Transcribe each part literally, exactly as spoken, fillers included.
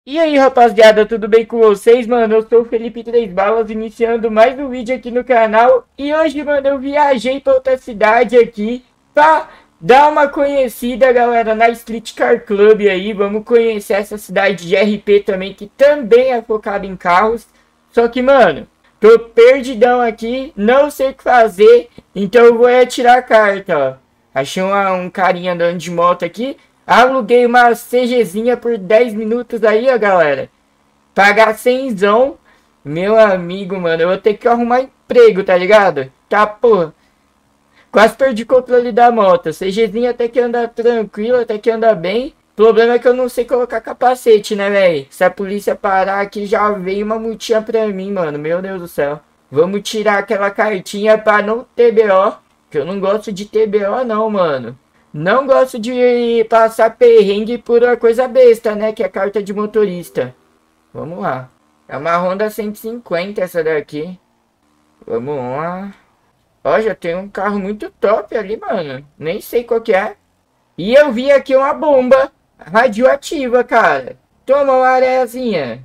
E aí, rapaziada, tudo bem com vocês? Mano, eu sou o Felipe Três Balas, iniciando mais um vídeo aqui no canal. E hoje, mano, eu viajei pra outra cidade aqui pra dar uma conhecida, galera, na Street Car Club aí. Vamos conhecer essa cidade de R P também, que também é focada em carros. Só que, mano, tô perdidão aqui, não sei o que fazer, então eu vou é tirar a carta, ó. Achei uma, um carinha andando de moto aqui. Aluguei uma CGzinha por dez minutos aí, ó, galera. Pagar cenzão. Meu amigo, mano, eu vou ter que arrumar emprego, tá ligado? Tá, porra. Quase perdi o controle da moto. CGzinha até que anda tranquilo, até que anda bem. O problema é que eu não sei colocar capacete, né, velho? Se a polícia parar aqui, já veio uma multinha pra mim, mano. Meu Deus do céu. Vamos tirar aquela cartinha pra não ter B O. Que eu não gosto de ter B O, não, mano. Não gosto de passar perrengue por uma coisa besta, né? Que é carta de motorista. Vamos lá. É uma Honda cento e cinquenta essa daqui. Vamos lá. Ó, já tem um carro muito top ali, mano. Nem sei qual que é. E eu vi aqui uma bomba radioativa, cara. Toma uma areiazinha.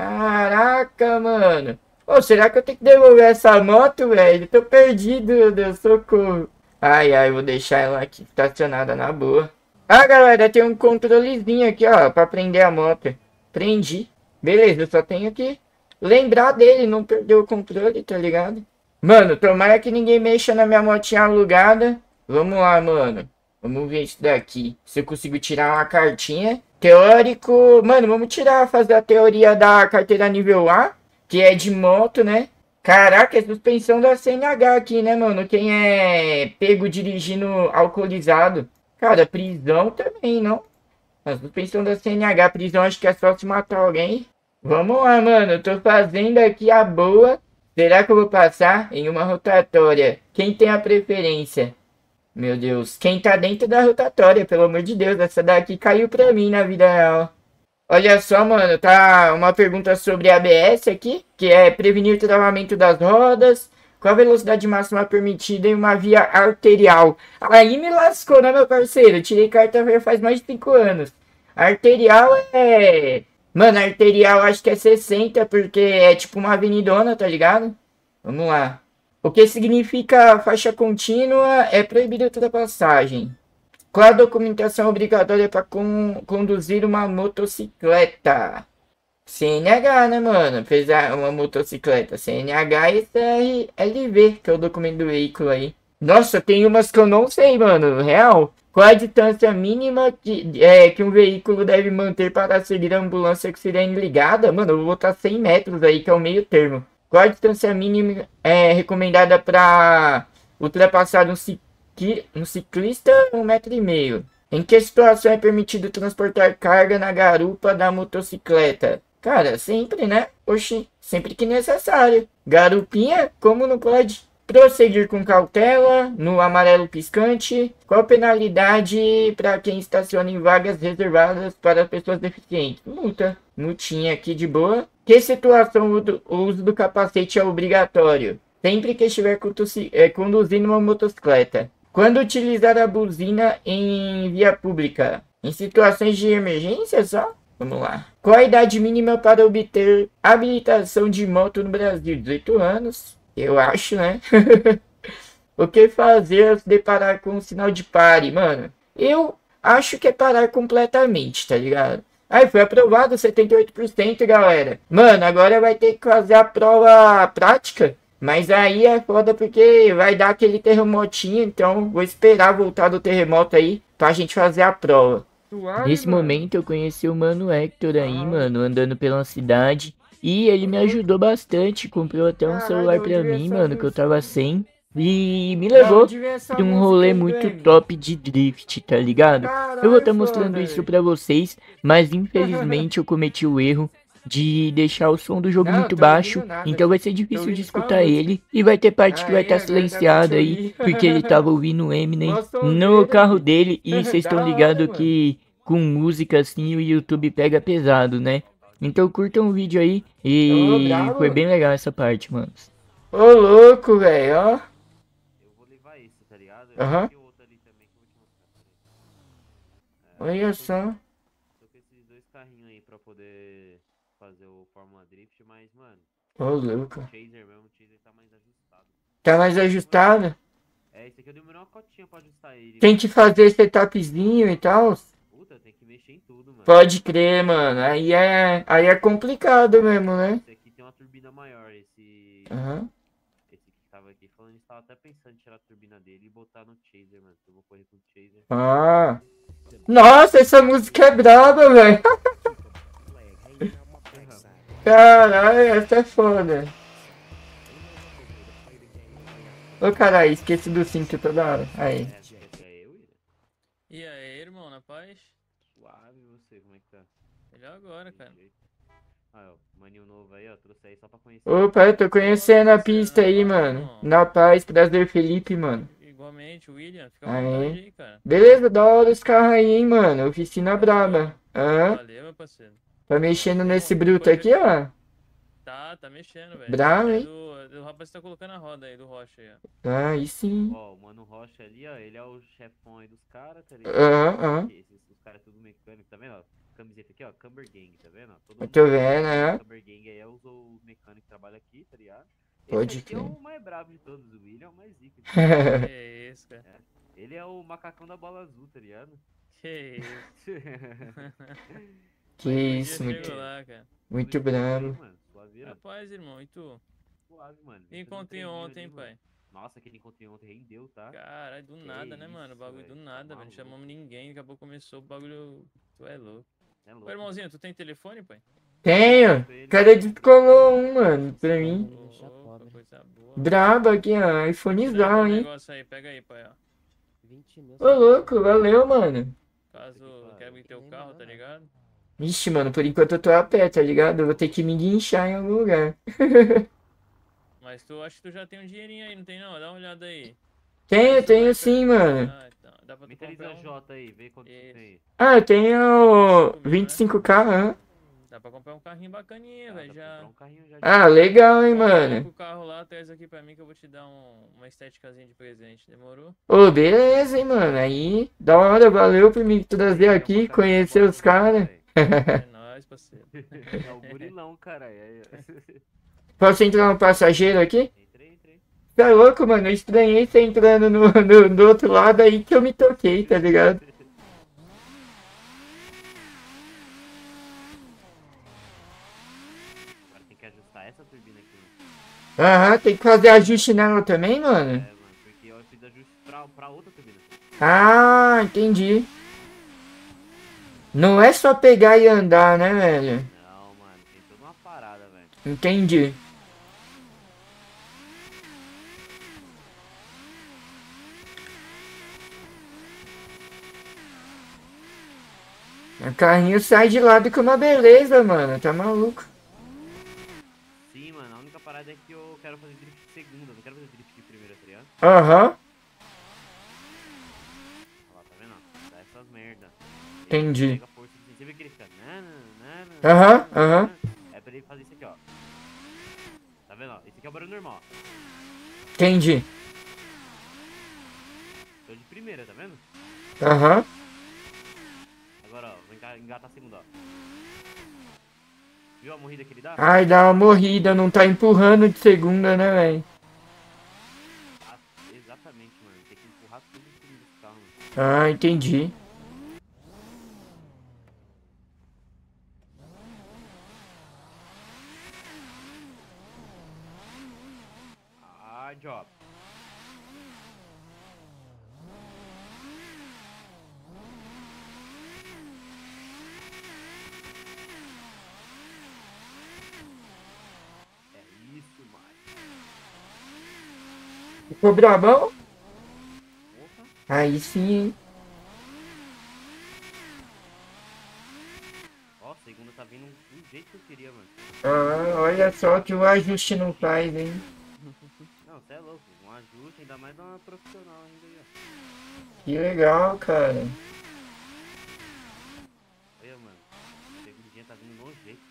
Caraca, mano. Ô, será que eu tenho que devolver essa moto, velho? Tô perdido, meu Deus, socorro. Ai, ai, vou deixar ela aqui estacionada na boa. Ah, galera, tem um controlezinho aqui, ó, pra prender a moto. Prendi. Beleza, eu só tenho que lembrar dele, não perder o controle, tá ligado? Mano, tomara que ninguém mexa na minha motinha alugada. Vamos lá, mano. Vamos ver isso daqui. Se eu consigo tirar uma cartinha. Teórico. Mano, vamos tirar, fazer a teoria da carteira nível A. Que é de moto, né? Caraca, é suspensão da C N H aqui, né, mano? Quem é pego dirigindo alcoolizado. Cara, prisão também, não? A suspensão da C N H, prisão acho que é só se matar alguém. Vamos lá, mano. Eu tô fazendo aqui a boa. Será que eu vou passar em uma rotatória? Quem tem a preferência? Meu Deus, quem tá dentro da rotatória, pelo amor de Deus, essa daqui caiu pra mim na vida real. Olha só, mano, tá uma pergunta sobre A B S aqui, que é prevenir o travamento das rodas, qual a velocidade máxima permitida em uma via arterial. Aí me lascou, né, meu parceiro? Eu tirei carta já faz mais de cinco anos. Arterial é... Mano, arterial acho que é sessenta, porque é tipo uma avenidona, tá ligado? Vamos lá. O que significa faixa contínua é proibido ultrapassagem. Qual a documentação obrigatória para con conduzir uma motocicleta? C N H, né, mano? Fez uma motocicleta. C N H e C R L V, que é o documento do veículo aí. Nossa, tem umas que eu não sei, mano. Real. Qual a distância mínima que, é, que um veículo deve manter para seguir a ambulância com sirene ligada? Mano, eu vou botar cem metros aí, que é o meio termo. Qual a distância mínima é, recomendada para ultrapassar um, cicli um ciclista um metro e meio? Em que situação é permitido transportar carga na garupa da motocicleta? Cara, sempre, né? Oxi, sempre que necessário. Garupinha? Como não pode? Prosseguir com cautela, no amarelo piscante. Qual a penalidade para quem estaciona em vagas reservadas para pessoas deficientes? Multa. Multinha aqui de boa. Que situação o uso do capacete é obrigatório? Sempre que estiver é, conduzindo uma motocicleta. Quando utilizar a buzina em via pública? Em situações de emergência só? Vamos lá. Qual a idade mínima para obter habilitação de moto no Brasil? dezoito anos. Eu acho, né? O que fazer ao se deparar com um sinal de pare, mano? Eu acho que é parar completamente, tá ligado? Aí foi aprovado setenta e oito por cento, galera. Mano, agora vai ter que fazer a prova prática. Mas aí é foda porque vai dar aquele terremotinho. Então vou esperar voltar do terremoto aí pra gente fazer a prova. Suave, Nesse mano. momento eu conheci o mano Hector aí, Ah, mano, andando pela cidade. E ele ô me louco. ajudou bastante. Comprou até um Caralho, de celular pra onde veio mim, essa mano, que eu música? tava sem. E me Da levou onde veio essa pra um música rolê aí do muito M? top de drift, tá ligado? Eu vou Caralho, estar mostrando foda, isso velho. pra vocês, mas infelizmente eu cometi o erro de deixar o som do jogo Não, muito tô baixo, ouvindo nada, então vai fi. ser Tô difícil de ouvindo só a escutar música. ele e vai ter parte que vai Aí, estar agora dá pra te silenciada aí, ouvir. porque ele tava ouvindo o Eminem Mó no sonzeira, carro fi. dele e vocês estão Da hora, ligados mano. que com música assim o YouTube pega pesado, né? Então curtam o vídeo aí Ô, e foi bravo. bem legal essa parte, mano. Ô, louco, velho, ó. Eu vou levar esse, tá ligado? Eu Aham. coloquei outro ali também que eu vou te mostrar. Peraí. É, Olha tô, só. tô com esses dois carrinhos aí pra poder fazer o Fórmula Drift, mas, mano, Ô, o louco. Chaser mesmo, o Chaser tá mais ajustado. Tá mais ajustado? É, esse aqui eu demorei uma cotinha pra ajustar ele. Tem que fazer setupzinho e tal. Puta, tem que mexer em tudo, mano. Pode crer, mano. Aí é, aí é complicado mesmo, né? Esse aqui tem uma turbina maior, esse... Aham. Esse que tava aqui falando, estava até pensando em tirar a turbina dele e botar no Chaser, mano. Eu vou correr com o Chaser. Ah. Nossa, essa música é braba, velho. Caralho, essa é foda. Ô, caralho, esqueci do cinto toda hora. Aí. É, esse aqui é eu, Ira? E aí, irmão, na paz? Suave, e você, como é que tá? Melhor agora, Tem cara. jeito. Ah, ó, maninho novo aí, ó, trouxe aí só pra conhecer. Opa, eu tô conhecendo a pista aí, mano. Na paz, prazer, Felipe, mano. Igualmente, William, fica à Aê. vontade aí, cara. Beleza, da hora os carros aí, hein, mano. Oficina braba. Hã? Valeu, meu parceiro. Tá mexendo Bom, nesse bom, bruto pode aqui, ver- ó. Tá, tá mexendo, velho. Bravo, É hein? do, do rapaz que tá colocando a roda aí, do Rocha aí, ó. Ah, aí sim. Ó, o Mano Rocha ali, ó, ele é o chefão aí dos caras, tá ligado? Aham, aham. Esses, os caras tudo mecânico, tá vendo? Ó, camiseta aqui, ó, Camber Gang, tá vendo? Ó, todo Eu mundo tô que vendo, trabalha é. no Camber Gang aí é os, os mecânicos que trabalham aqui, tá ligado? Esse Pode aqui é crer. o mais brabo de todos, o William é o mais zica. Que isso, cara. Ele é o macacão da bola azul, tá ligado? Que isso. Que Um dia isso, chego muito, lá, cara. muito Tudo de boa aí, bravo. mano, suaveira. Rapaz, irmão, e tu? Suave, mano. Vim fazer um Encontrei treininho ontem, ali, pai. mano. Nossa, aquele encontrei ontem rendeu, tá? Caralho, do Que nada, né, mano? O isso, bagulho do velho, tá nada, velho. Não maluco. chamamos ninguém, daqui a pouco começou o bagulho. Tu é louco. É Ô, louco. irmãozinho, tu tem telefone, pai? Tenho. O cara descolou um, mano, pra mim. Opa, coisa boa. Brabo aqui, ó. Pega aí iPhonezão, teu hein? negócio aí, pega aí, pai, ó. Ô, louco, valeu, mano. Caso quebre teu carro, tá ligado? Ixi, mano, por enquanto eu tô a pé, tá ligado? Eu vou ter que me guinchar em algum lugar. Mas tu acha que tu já tem um dinheirinho aí, não tem não? Dá uma olhada aí. Tenho, tenho sim, mano. Ah, então. Dá pra tu Mentaliza comprar um... J aí, vê quanto Isso. tu tem aí. Ah, eu tenho vinte e cinco K, hã? Dá pra comprar um carrinho bacaninha, Ah, velho. dá pra Já. comprar um carrinho já. Ah, legal, hein, Coloca mano. o carro lá, traz aqui pra mim que eu vou te dar um, uma estéticazinha de presente. Demorou? Ô, beleza, hein, mano. Aí, da hora, valeu por me trazer aqui, conhecer os caras. É nóis, parceiro. É o gurilão, cara. É... Posso entrar no passageiro aqui? Entrei, entrei. Tá louco, mano? Eu estranhei você entrando no, no, do outro lado aí que eu me toquei, tá ligado? Agora tem que ajustar essa turbina aqui, mano. Aham, tem que fazer ajuste nela também, É, mano? mano, porque eu fiz ajuste pra, pra outra turbina. Ah, entendi. Não é só pegar e andar, né, velho? Não, mano, tem toda uma parada, velho. Entendi. O carrinho sai de lado com uma beleza, mano. Tá maluco. Sim, mano, a única parada é que eu quero fazer drift de segunda, não quero fazer drift de primeira, tá ligado? Aham, Olha lá, tá vendo? ó? Dá essas merda. Ele Entendi. pega força assim, você vê que ele fica... nana, nana, Aham, nana, aham. nana. É pra ele fazer isso aqui, ó. Tá vendo, ó? Esse aqui é o barulho normal. entendi. Tô de primeira, tá vendo? Aham. Agora, ó, vou enga- engatar a segunda, ó. Viu a morrida que ele dá? Ai, dá uma morrida, não tá empurrando de segunda, né, velho? Ah, exatamente, mano. Tem que empurrar tudo em cima desse carro, mano. Ah, entendi. Ah, job. É isso, mano. Ficou brabão? Opa. Aí sim, hein? Ó, a segunda tá vindo do jeito que eu queria, mano. Ah, olha só que o ajuste não faz, hein? Não, você é louco. Um ajuste, ainda mais de uma profissional ainda aí, ó. Que legal, cara. Olha, mano. A segundinha tá vindo no jeito.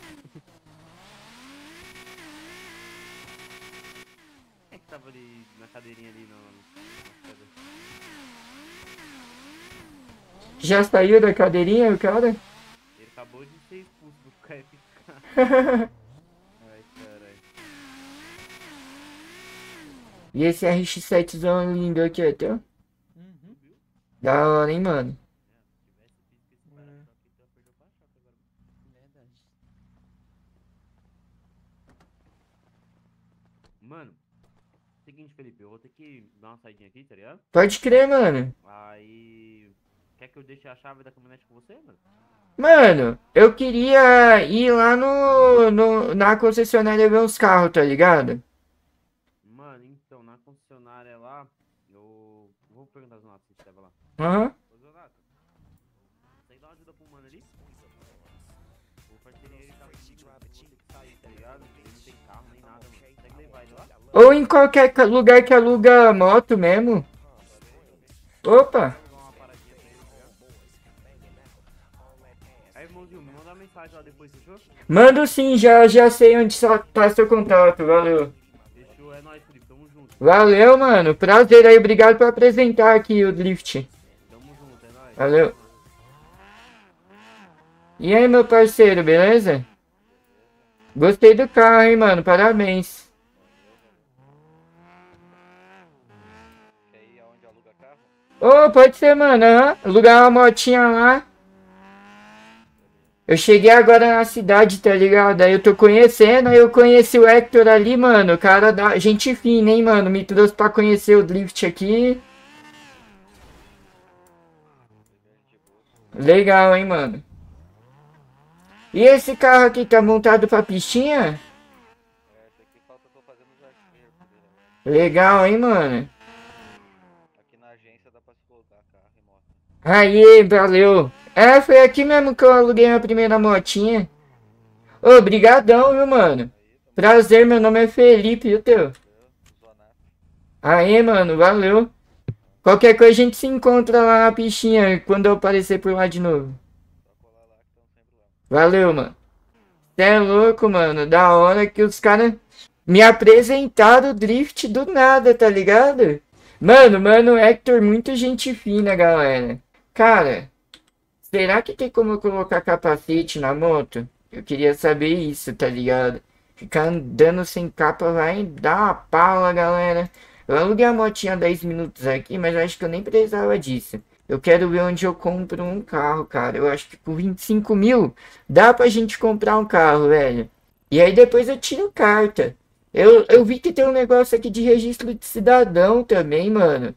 Quem é que tava ali na cadeirinha ali, não? Já saiu da cadeirinha, o cara? Ele acabou de ser expulso K F K. Ai, caralho. E esse R X setzão lindo aqui, ó, teu? Uhum. Da hora, hein, mano? Verdade. Mano, seguinte, Felipe, eu vou ter que dar uma saidinha aqui, tá ligado? Pode crer, mano. Aí. Quer que eu deixe a chave da caminhonete com você, mano? Mano, eu queria ir lá no, no, na concessionária ver uns carros, tá ligado? Mano, então, na concessionária lá, eu vou perguntar ao Zonato se você tava lá. Aham. Ô, Zonato, consegue dar uma ajuda pro mano ali? O parceiro ele tá pedindo, vou ter que sair, tá ligado? Ele não tem carro nem nada, mano. Consegue levar ele lá? Ou em qualquer ca- lugar que aluga moto mesmo. Opa! Vou dar uma paradinha pra ele, tá ligado? Aí, irmãozinho, me manda uma mensagem lá depois, fechou? Mando sim, já, já sei onde só tá seu contato, valeu. Fechou, é nóis, Felipe, tamo junto. Valeu, mano. Prazer aí, obrigado por apresentar aqui o Drift. Tamo junto, é nóis. Valeu. E aí, meu parceiro, beleza? Gostei do carro, hein, mano, parabéns. Quer ir aonde aluga carro? Ô, pode ser, mano, aham. Alugar uma motinha lá. Eu cheguei agora na cidade, tá ligado? Aí eu tô conhecendo, aí eu conheci o Hector ali, mano. O cara da gente fina, hein, mano. Me trouxe pra conhecer o Drift aqui. Legal, hein, mano. E esse carro aqui tá montado pra pistinha? É, esse aqui falta eu tô fazendo os arqueiros dele. Legal, hein, mano. Aqui na agência dá pra se colocar carro e moto. Aí, valeu. É, foi aqui mesmo que eu aluguei minha primeira motinha. Ô, brigadão, viu, mano. Prazer, meu nome é Felipe, e o teu? Zonato. Aí, mano, valeu. Qualquer coisa a gente se encontra lá na pistinha quando eu aparecer por lá de novo. Só colar lá que estão sempre lá. Valeu, mano. Cê é louco, mano. Da hora que os caras me apresentaram o Drift do nada, tá ligado? Mano, mano, Hector, muito gente fina, galera. Cara, será que tem como eu colocar capacete na moto? Eu queria saber isso, tá ligado? Ficar andando sem capa vai dar uma pala, galera. Eu aluguei a motinha dez minutos aqui, mas eu acho que eu nem precisava disso. Eu quero ver onde eu compro um carro, cara. Eu acho que com vinte e cinco mil dá pra gente comprar um carro, velho. E aí depois eu tiro carta. Eu, eu vi que tem um negócio aqui de registro de cidadão também, mano.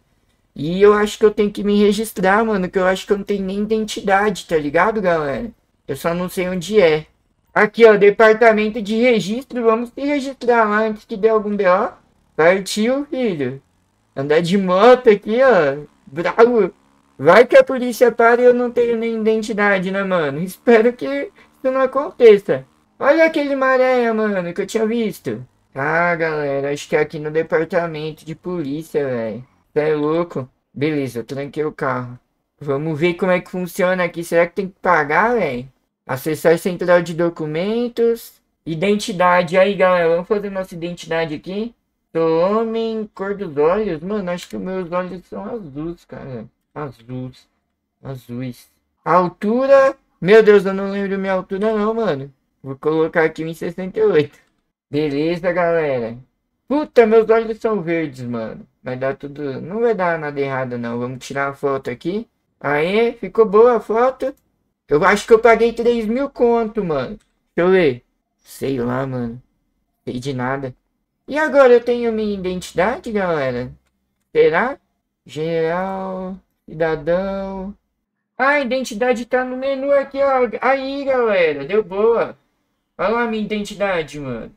E eu acho que eu tenho que me registrar, mano. Que eu acho que eu não tenho nem identidade, tá ligado, galera? Eu só não sei onde é. Aqui, ó, departamento de registro. Vamos se registrar lá antes que dê algum B O. Partiu, filho. Andar de moto aqui, ó. Bravo. Vai que a polícia para e eu não tenho nem identidade, né, mano? Espero que isso não aconteça. Olha aquele maré, mano, que eu tinha visto. Ah, galera, acho que é aqui no departamento de polícia, velho. Você é louco? Beleza, eu tranquei o carro. Vamos ver como é que funciona aqui. Será que tem que pagar, velho? Acessar central de documentos. Identidade. Aí, galera, vamos fazer nossa identidade aqui. Sou homem, cor dos olhos. Mano, acho que os meus olhos são azuis, cara. Azuis. Azuis. Altura. Meu Deus, eu não lembro minha altura não, mano. Vou colocar aqui em sessenta e oito. Beleza, galera. Puta, meus olhos são verdes, mano. Vai dar tudo... Não vai dar nada errado, não. Vamos tirar a foto aqui. Aê, ficou boa a foto. Eu acho que eu paguei três mil conto, mano. Deixa eu ver. Sei lá, mano. Sei de nada. E agora eu tenho minha identidade, galera? Será? Geral... Cidadão... Ah, a identidade tá no menu aqui, ó. Aí, galera. Deu boa. Olha lá a minha identidade, mano.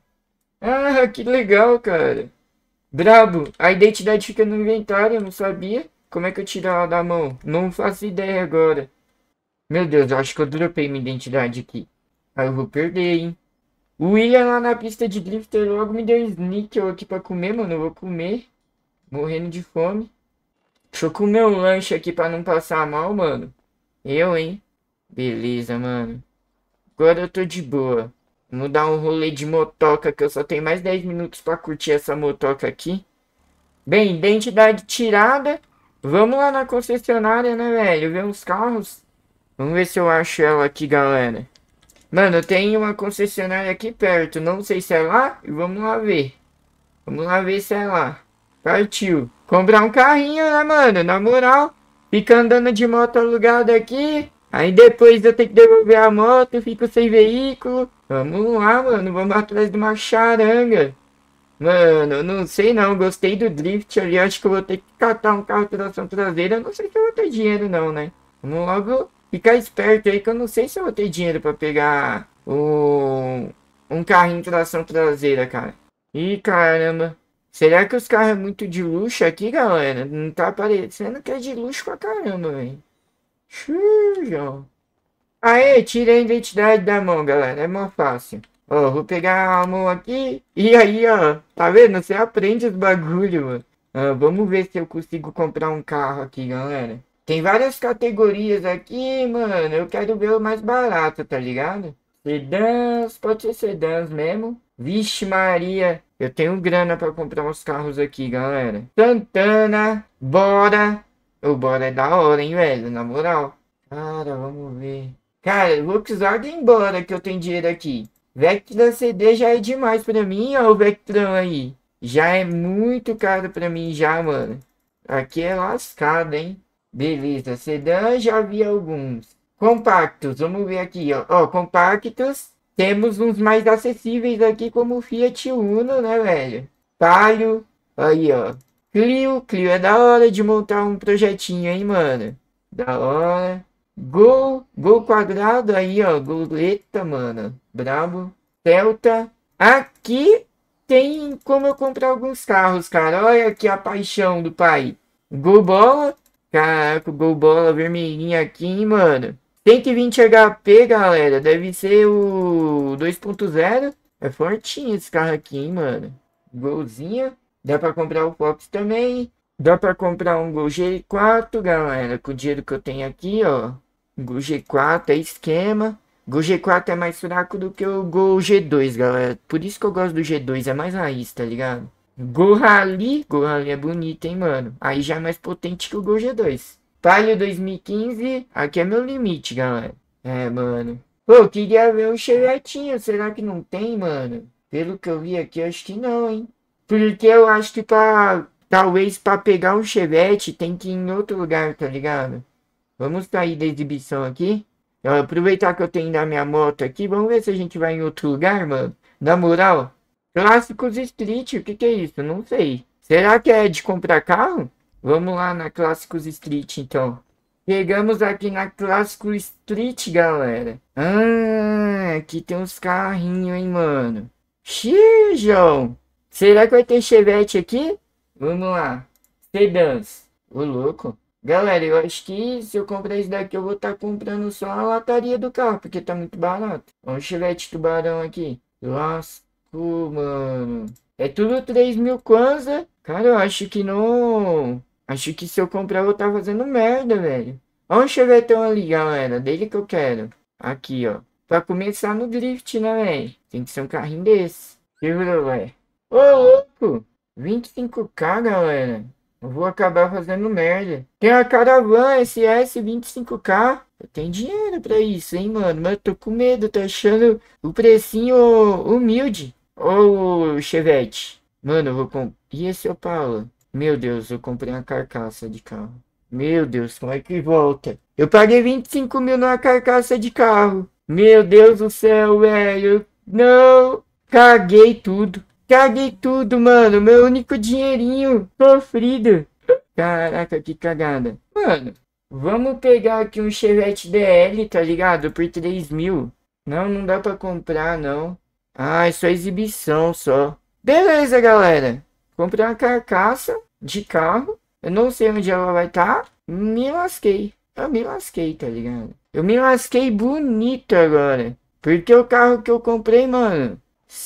Ah, que legal, cara. Brabo. A identidade fica no inventário, eu não sabia. Como é que eu tiro ela da mão? Não faço ideia agora. Meu Deus, eu acho que eu dropei minha identidade aqui. Aí eu vou perder, hein. O William lá na pista de drifter logo me deu um sneaker aqui pra comer, mano. Eu vou comer. Morrendo de fome. Deixa eu comer um lanche aqui pra não passar mal, mano. Eu, hein. Beleza, mano. Agora eu tô de boa. Vamos dar um rolê de motoca, que eu só tenho mais dez minutos pra curtir essa motoca aqui. Bem, identidade tirada. Vamos lá na concessionária, né, velho? Ver uns carros. Vamos ver se eu acho ela aqui, galera. Mano, tem uma concessionária aqui perto. Não sei se é lá. E vamos lá ver. Vamos lá ver se é lá. Partiu. Comprar um carrinho, né, mano? Na moral. Fica andando de moto alugada aqui. Aí depois eu tenho que devolver a moto. Fico sem veículo. Vamos lá, mano. Vamos atrás de uma charanga. Mano, não sei não. Gostei do drift ali. Acho que eu vou ter que catar um carro de tração traseira. Não sei se eu vou ter dinheiro não, né? Vamos logo ficar esperto aí que eu não sei se eu vou ter dinheiro pra pegar o... um carrinho de tração traseira, cara. Ih, caramba. Será que os carros é muito de luxo aqui, galera? Não tá parecendo que é de luxo pra caramba, velho. Chujo. Aê, tirei a identidade da mão, galera. É mó fácil. Ó, vou pegar a mão aqui. E aí, ó. Tá vendo? Você aprende os bagulho, mano. Ó, vamos ver se eu consigo comprar um carro aqui, galera. Tem várias categorias aqui, mano. Eu quero ver o mais barato, tá ligado? Sedãs, pode ser sedãs mesmo. Vixe Maria, eu tenho grana pra comprar uns carros aqui, galera. Santana, Bora. O Bora é da hora, hein, velho, na moral. Cara, vamos ver. Cara, Volkswagen Bora, que eu tenho dinheiro aqui. Vectra C D já é demais pra mim, ó, o Vectran aí. Já é muito caro pra mim já, mano. Aqui é lascado, hein. Beleza, sedã já vi alguns. Compactos, vamos ver aqui, ó. Ó, compactos. Temos uns mais acessíveis aqui, como o Fiat Uno, né, velho? Palio, aí, ó. Clio, Clio é da hora de montar um projetinho, hein, mano? Da hora. Gol, Gol quadrado, aí, ó. Goleta, mano. Brabo. Celta. Aqui tem como eu comprar alguns carros, cara. Olha aqui a paixão do pai. Gol Bola. Caraca, o Gol Bola vermelhinho aqui, hein, mano. cento e vinte H P, galera. Deve ser o dois ponto zero. É fortinho esse carro aqui, hein, mano. Golzinho. Dá pra comprar o Fox também. Dá pra comprar um Gol G quatro, galera. Com o dinheiro que eu tenho aqui, ó. Gol G quatro é esquema. Gol G quatro é mais fraco do que o Gol G dois, galera. Por isso que eu gosto do G dois. É mais raiz, tá ligado? Gol Rally. Gol Rally é bonito, hein, mano. Aí já é mais potente que o Gol G dois. Palio dois mil e quinze, aqui é meu limite, galera. É, mano. Pô, eu queria ver um chevetinho, será que não tem, mano? Pelo que eu vi aqui, eu acho que não, hein? Porque eu acho que pra, talvez pra pegar um chevette tem que ir em outro lugar, tá ligado? Vamos sair da exibição aqui. Eu vou aproveitar que eu tenho da minha moto aqui, vamos ver se a gente vai em outro lugar, mano. Na moral, Clássicos Street, o que que é isso? Não sei. Será que é de comprar carro? Vamos lá na Clássicos Street, então. Chegamos aqui na Clássicos Street, galera. Ah, aqui tem uns carrinhos, hein, mano. Xiii, João. Será que vai ter chevette aqui? Vamos lá. Sedãs. Ô, louco. Galera, eu acho que se eu comprar esse daqui, eu vou estar tá comprando só a lataria do carro, porque tá muito barato. Ó, um chevette tubarão aqui. Lascou, mano. É tudo três mil kwanza. Cara, eu acho que não... Acho que se eu comprar eu vou estar fazendo merda, velho. Olha um chevetão ali, galera. Dele que eu quero. Aqui, ó. Pra começar no drift, né, velho? Tem que ser um carrinho desse. Segura, velho. Ô, louco. vinte e cinco K, galera. Eu vou acabar fazendo merda. Tem a Caravan S S vinte e cinco K. Eu tenho dinheiro pra isso, hein, mano. Mas eu tô com medo. Tô achando o precinho humilde. Ô, Chevette. Mano, eu vou comprar... E esse Opala? Meu Deus, eu comprei uma carcaça de carro. Meu Deus, como é que volta? Eu paguei vinte e cinco mil numa carcaça de carro. Meu Deus do céu, velho. Não. Caguei tudo. Caguei tudo, mano. Meu único dinheirinho sofrido. Caraca, que cagada. Mano, vamos pegar aqui um Chevette D L, tá ligado? Por três mil. Não, não dá pra comprar, não. Ah, é só exibição, só. Beleza, galera. Comprei uma carcaça de carro. Eu não sei onde ela vai estar. Tá. Me lasquei. Eu me lasquei, tá ligado? Eu me lasquei bonito agora. Porque o carro que eu comprei, mano,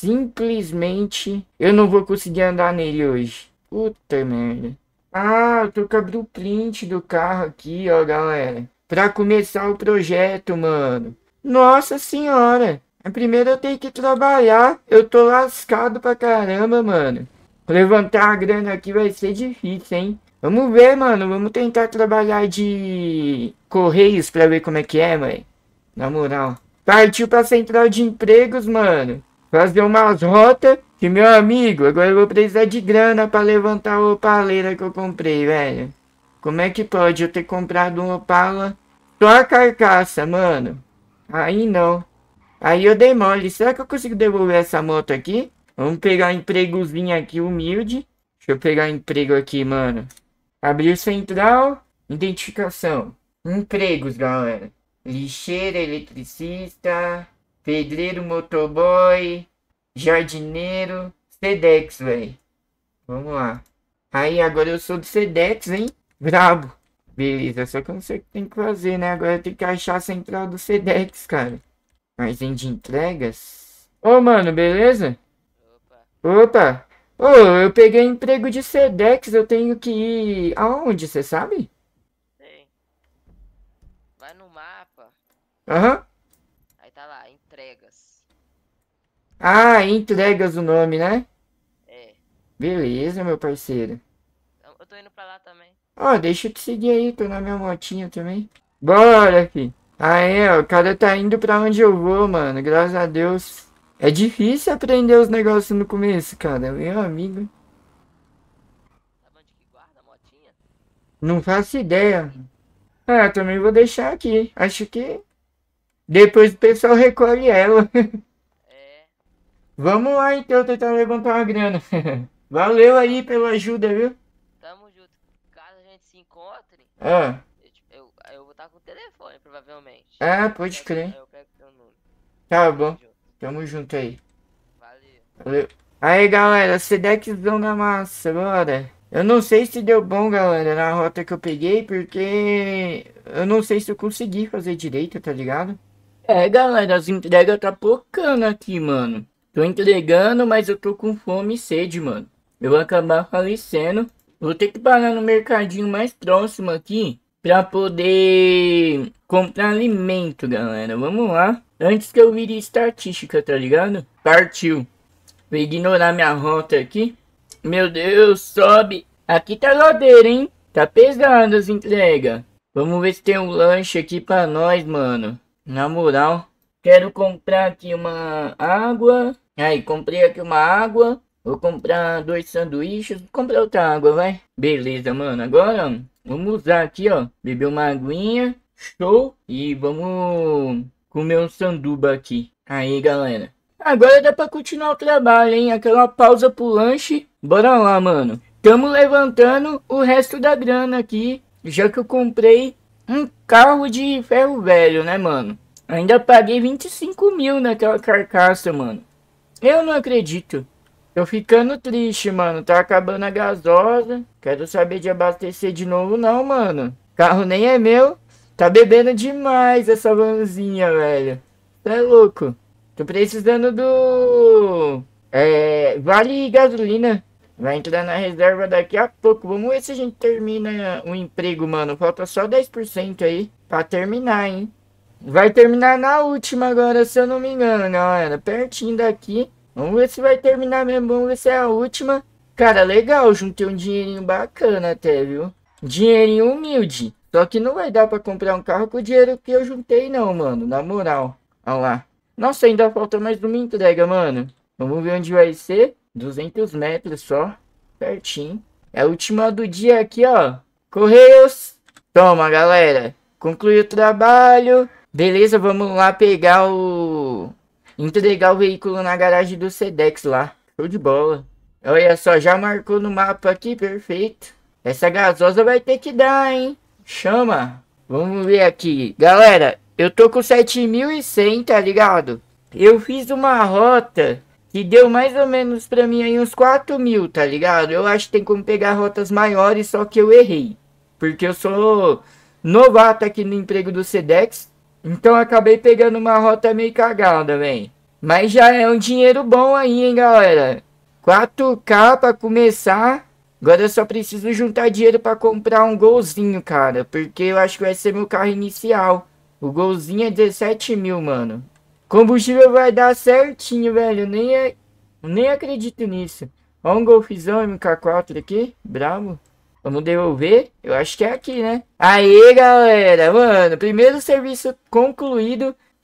simplesmente eu não vou conseguir andar nele hoje. Puta merda. Ah, eu tô com a blueprint do carro aqui, ó, galera. Pra começar o projeto, mano. Nossa senhora. Primeiro eu tenho que trabalhar. Eu tô lascado pra caramba, mano. Levantar a grana aqui vai ser difícil, hein? Vamos ver, mano. Vamos tentar trabalhar de correios pra ver como é que é, mãe. Na moral. Partiu pra central de empregos, mano. Fazer umas rotas. Que, meu amigo, agora eu vou precisar de grana pra levantar a opaleira que eu comprei, velho. Como é que pode eu ter comprado um Opala? Só a carcaça, mano. Aí não. Aí eu dei mole. Será que eu consigo devolver essa moto aqui? Vamos pegar um empregozinho aqui humilde. Deixa eu pegar um emprego aqui, mano. Abrir central. Identificação. Empregos, galera. Lixeira, eletricista. Pedreiro, motoboy. Jardineiro. Sedex, velho. Vamos lá. Aí, agora eu sou do Sedex, hein? Brabo. Beleza, só que eu não sei o que tem que fazer, né? Agora eu tenho que achar a central do Sedex, cara. Armazém de entregas. Ô, mano, beleza? Opa. Opa. Ô, eu peguei emprego de Sedex, eu tenho que ir... Aonde, você sabe? Tem. Vai no mapa. Aham. Aí tá lá, entregas. Ah, entregas o nome, né? É. Beleza, meu parceiro. Então, eu tô indo pra lá também. Ó, deixa eu te seguir aí, tô na minha motinha também. Bora, fi. Aí, ó, o cara tá indo pra onde eu vou, mano, graças a Deus. É difícil aprender os negócios no começo, cara, meu amigo. Sabe onde que guarda a motinha? Não faço ideia. Ah, também vou deixar aqui. Acho que depois o pessoal recolhe ela. É. Vamos lá, então, tentar levantar uma grana. Valeu aí pela ajuda, viu? Tamo junto. Caso a gente se encontre, Ah, eu, te- eu, eu vou estar com o telefone, provavelmente. ah, pode Aí eu- crer. Aí eu pego teu número. Tá bom, Tamo junto. tamo junto aí. Valeu. Valeu. Aí, galera, Sedexzão na massa, bora. Eu não sei se deu bom, galera, na rota que eu peguei, porque eu não sei se eu consegui fazer direito, tá ligado? É, galera, as entregas tá pocando aqui, mano. Tô entregando, mas eu tô com fome e sede, mano. Eu vou acabar falecendo. Vou ter que parar no mercadinho mais próximo aqui pra poder comprar alimento, galera. Vamos lá. Antes que eu vire estatística, tá ligado? Partiu. Vou ignorar minha rota aqui. Meu Deus, sobe. Aqui tá ladeira, hein? Tá pesado as entregas. Vamos ver se tem um lanche aqui pra nós, mano. Na moral. Quero comprar aqui uma água. Aí, comprei aqui uma água. Vou comprar dois sanduíches. Vou comprar outra água, vai. Beleza, mano. Agora, vamos usar aqui, ó. Beber uma aguinha. Show. E vamos comer um sanduba aqui. Aí, galera. Agora dá pra continuar o trabalho, hein? Aquela pausa pro lanche. Bora lá, mano. Tamo levantando o resto da grana aqui. Já que eu comprei um carro de ferro velho, né, mano? Ainda paguei vinte e cinco mil naquela carcaça, mano. Eu não acredito. Tô ficando triste, mano. Tá acabando a gasosa. Quero saber de abastecer de novo, não, mano. Carro nem é meu. Tá bebendo demais essa vanzinha, velho. Tá louco. Tô precisando do... É... Vale gasolina. Vai entrar na reserva daqui a pouco. Vamos ver se a gente termina o emprego, mano. Falta só dez por cento aí pra terminar, hein. Vai terminar na última agora, se eu não me engano, galera. Pertinho daqui. Vamos ver se vai terminar mesmo. Vamos ver se é a última. Cara, legal. Juntei um dinheirinho bacana até, viu? Dinheirinho humilde. Só que não vai dar pra comprar um carro com o dinheiro que eu juntei, não, mano. Na moral. Olha lá. Nossa, ainda falta mais uma entrega, mano. Vamos ver onde vai ser. duzentos metros só. Pertinho. É a última do dia aqui, ó. Correios. Toma, galera. Concluiu o trabalho. Beleza, vamos lá pegar o... entregar o veículo na garagem do Sedex lá. Show de bola. Olha só, já marcou no mapa aqui, perfeito. Essa gasosa vai ter que dar, hein? Chama. Vamos ver aqui. Galera, eu tô com sete mil e cem, tá ligado? Eu fiz uma rota que deu mais ou menos pra mim aí uns quatro mil, tá ligado? Eu acho que tem como pegar rotas maiores, só que eu errei. Porque eu sou novato aqui no emprego do Sedex. Então eu acabei pegando uma rota meio cagada, velho. Mas já é um dinheiro bom aí, hein, galera. quatro K pra começar. Agora eu só preciso juntar dinheiro pra comprar um golzinho, cara. Porque eu acho que vai ser meu carro inicial. O golzinho é dezessete mil, mano. Combustível vai dar certinho, velho. Nem, é... Nem acredito nisso. Ó um golfzão M K quatro aqui. Bravo. Vamos devolver? Eu acho que é aqui, né? Aê, galera. Mano, primeiro serviço concluído.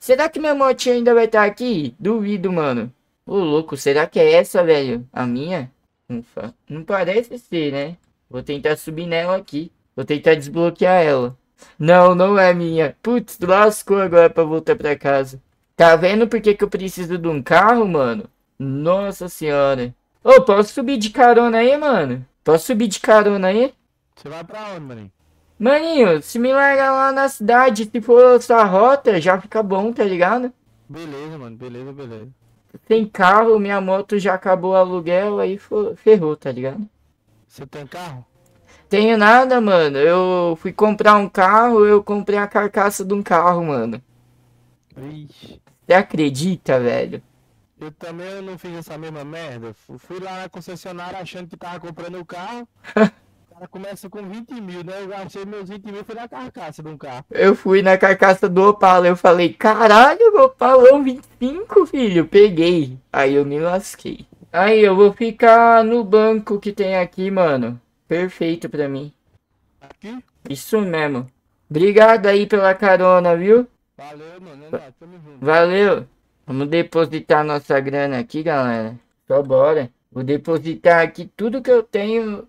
Será que minha motinha ainda vai estar aqui? Duvido, mano. Ô, louco, será que é essa, velho? A minha? Não, fa... não parece ser, né? Vou tentar subir nela aqui. Vou tentar desbloquear ela. Não, não é minha. Putz, lascou agora pra voltar pra casa. Tá vendo por que que eu preciso de um carro, mano? Nossa senhora. Ô, posso subir de carona aí, mano? Posso subir de carona aí? Você vai pra onde, maninho? Maninho, se me largar lá na cidade, se for essa rota, já fica bom, tá ligado? Beleza, mano. Beleza, beleza. Sem carro, minha moto já acabou o aluguel, aí fo- ferrou, tá ligado? Você tem carro? Tenho nada, mano. Eu fui comprar um carro, eu comprei a carcaça de um carro, mano. Vixe. Você acredita, velho? Eu também não fiz essa mesma merda. Fu- Fui lá na concessionária achando que tava comprando o carro. O cara começa com vinte mil, né? Eu gastei meus vinte mil, foi na carcaça de um carro. Eu fui na carcaça do Opala, eu falei, caralho, Opalão vinte e cinco, filho. Peguei. Aí eu me lasquei. Aí eu vou ficar no banco que tem aqui, mano. Perfeito pra mim. Aqui? Isso mesmo. Obrigado aí pela carona, viu? Valeu, mano. É nóis, tamo junto. Valeu. Vamos depositar nossa grana aqui, galera. Só bora. Vou depositar aqui tudo que eu tenho,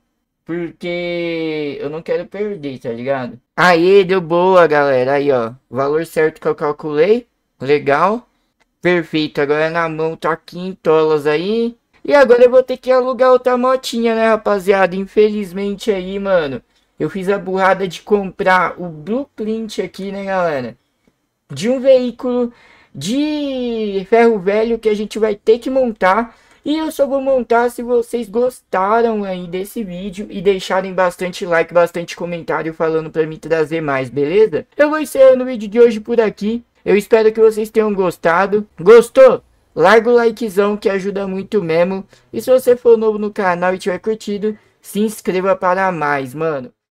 porque eu não quero perder, tá ligado? Aí, deu boa, galera. Aí, ó. O valor certo que eu calculei. Legal. Perfeito. Agora na mão tá quintolas aí. E agora eu vou ter que alugar outra motinha, né, rapaziada? Infelizmente aí, mano. Eu fiz a burrada de comprar o blueprint aqui, né, galera? De um veículo de ferro velho que a gente vai ter que montar. E eu só vou montar se vocês gostaram aí desse vídeo e deixarem bastante like, bastante comentário falando pra mim trazer mais, beleza? Eu vou encerrando o vídeo de hoje por aqui. Eu espero que vocês tenham gostado. Gostou? Larga o likezão que ajuda muito mesmo. E se você for novo no canal e tiver curtido, se inscreva para mais, mano.